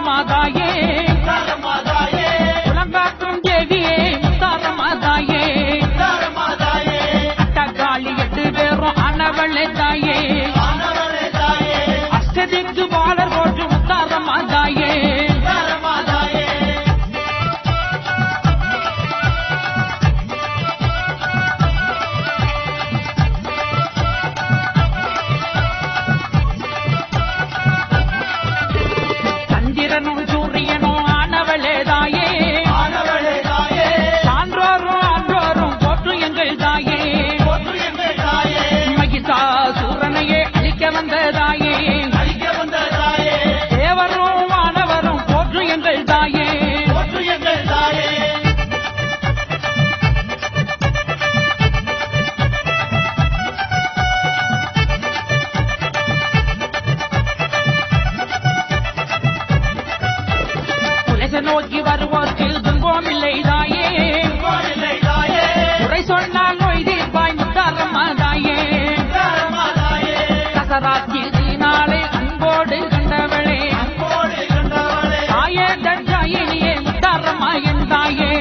முத்தாரமாதாயே உலங்காக்கும் தேவியே முத்தாரமாதாயே அட்டகாளி 8 பேரும் ஆனவளே தாயே அஷ்டதிக்கு பாலர் போற்று முத்தாரமாதாயே நோக்கி வருவோர்க்கு துன்பம் இல்லை தாயே குறை சொன்னால் நோய் தீர்ப்பாய் முத்தாரமாதாயே கசராத்தி நாளை அன்போடு கண்டவளே தாயே தட்சாயினியே முத்தாரமாயன் தாயே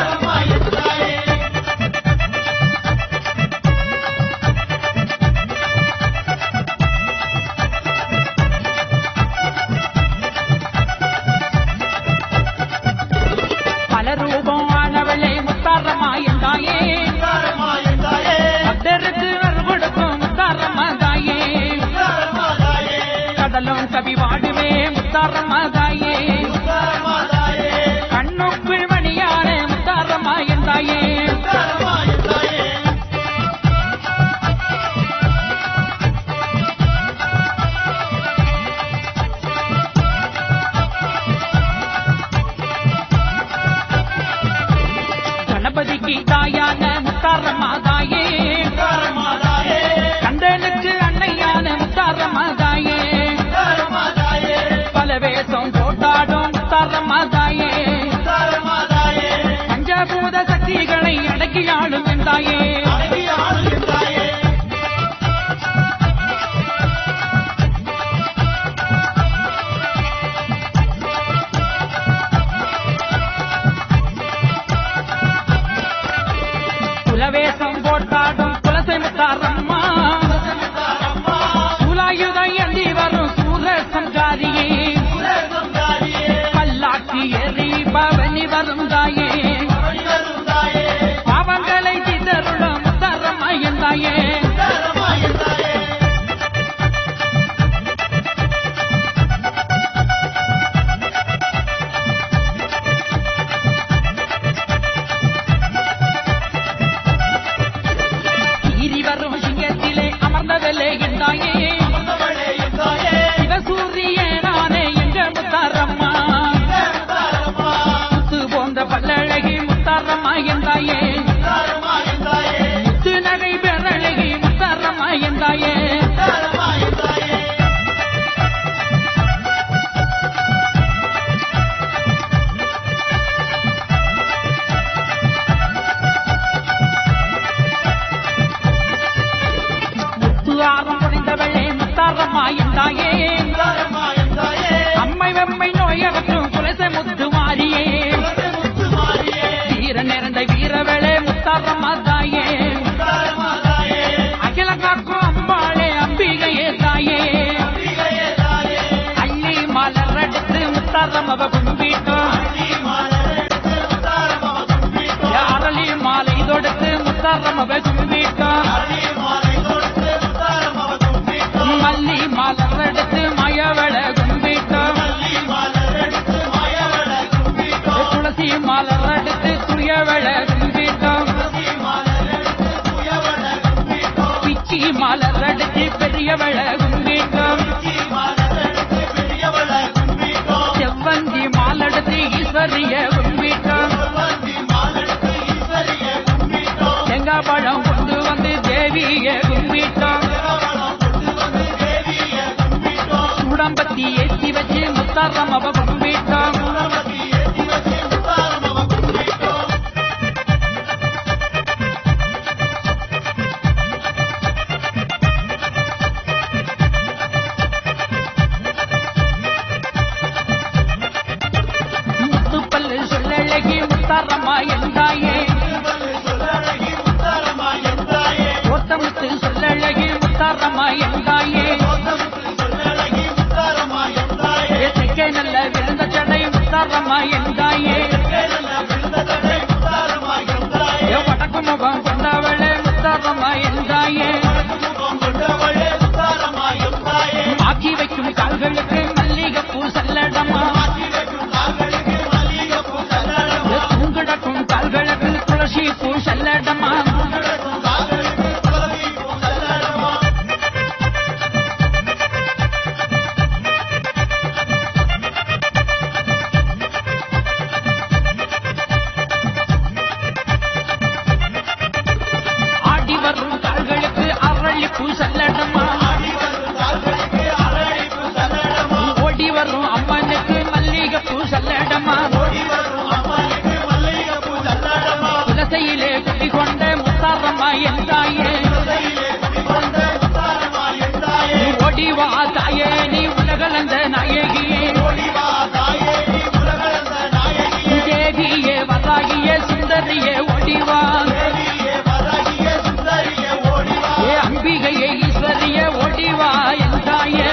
ரூபம் ஆனவளே முத்தாரமாயன் தாயே பக்தருக்கு அருள்கொடுக்கும் முத்தாரமாதாயே கடலும் கவி வாடுவே முத்தாரமாதாயே கண்ணுக்குள் மணியான முத்தாரமாயன் தாயே கணபதிக்கு தாயான முத்தாரமாதாயே கந்தனுக்கு அன்னையான முத்தாரமாதாயே பல வேஷம் போட்டாடும் முத்தாரமாதாயே பஞ்சபூத சக்திகளை அடக்கியாளும் தாயே குலவேசம் போட்டாடும் குலசை முத்தாரம்மா சூலாயுத ஏந்தி வரும் சூர சங்காரியே பல்லாக்கி எறி பவனி வரும் தாயே பாவங்களை சிதறுடும் முத்தாரமாயன் தாயே சிவசூரியனானே எங்க முத்தாரம்மா முத்து போன்ற பல்லழகி முத்தாரமாயன் தாயே முத்து நகை பெறழகி முத்தாரமாயன் தாயே முத்துஆரம் புரிந்தவளே முத்தாரமாயன் தாயே அம்மை வெம்மை நோயகற்றும் குலசை முத்து மாறியே வீர நிறைந்த வீரவளே முத்தாரமாதாயே அகில காக்கும் அம்பாளே அம்பிகையே தாயே அள்ளி மலர் எடுத்து முத்தாரமவ கும்பிட்டோம் அரளி மாலை தொடுத்து முத்தாரமவ கும்பிட்டோம் மல்லி மலர் எடுத்து மயவள கும்பிட்டோம் துளசி மலர் எடுத்து துயவள கும்பிட்டோம் பிச்சி மலர் எடுத்து பெரியவள கும்பிட்டோம் செவ்வந்தி மாலெடுத்து ஈஸ்வரிய கும்பிட்டோம் தேங்காய் பழம் கொண்டு வந்து தேவிய கும்பிட்டோம் சூடம்பத்தி ஏற்றி வச்சு முத்தாரமவ கும்பிட்டோம் முத்தாரம்மா எந்தாயே கோத்தமுத்து சொல்லழகி முத்தாரம்மா எந்தாயே தெற்கே நல்ல விழுந்த சடை முத்தாரம்மா எந்தாயே வடக்கு முகம் கொண்டவளே முத்தாரம்மா எந்தாயே ஆக்கி வைக்கும் கால்களுக்கு மல்லிகைப்பூ சல்லடமா தூங்கிடக்கும் கால்களுக்கு துளசி பூ சல்லடமா ஆடி வரும் கால்களுக்கு அரளி பூ சல்லடமா ஓடி வரும் அம்மனுக்கு மல்லிகைப்பூ சல்லடமா துளசையிலே குடிகொண்ட முத்தாரம்மா எந்தாயே ஓடிவா தாயே நீ உலகளந்த நாயகியே தேவியே வராகியே சுந்தரியே ஓடிவா அம்பிகையே ஈஸ்வரியே ஓடிவா எந்தாயே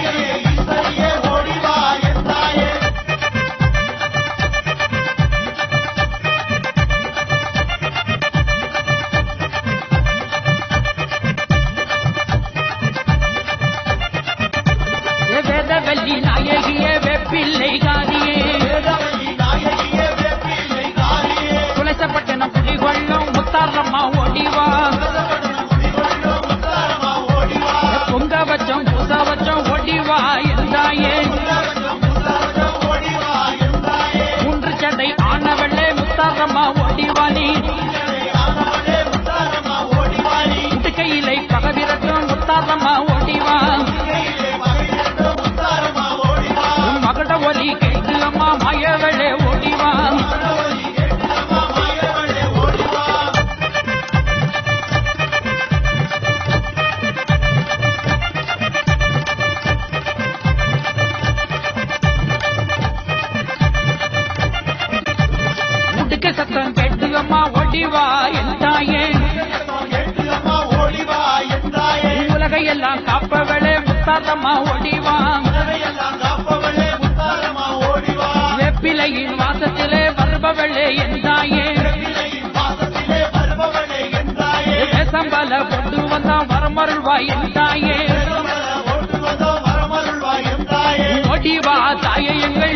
வேதவல்லி நாயகியே வெப்பிள்ளை காரியே துளசப்பட்டினம் குடிகொள்ளும் முத்தாரம்மா ஓடிவா பொங்க வச்சோம் பூச வச்சோம் ஓடிவா எந்தாயே மூன்று சடை ஆனவளே முத்தாரம்மா ஓடிவா நீ முட்டுக்கையிலை பகவிரட்டும் முத்தாரம்மா ஓடிவா மகட ஒலி கேட்டு அம்மா மாயவளே ஓடிவா முடுக்க சத்தம் கேட்டு அம்மா ஓடிவா எந்தாயே உலகையெல்லாம் காப்பவளே முத்தாரம்மா ஓடிவா வெப்பிலையின் வாசத்திலே வருபவளே எந்தாயே சம்பல கொண்டு வந்தா வரமருள்வாய் எந்தாயே ஓடிவா தாயே எங்கள்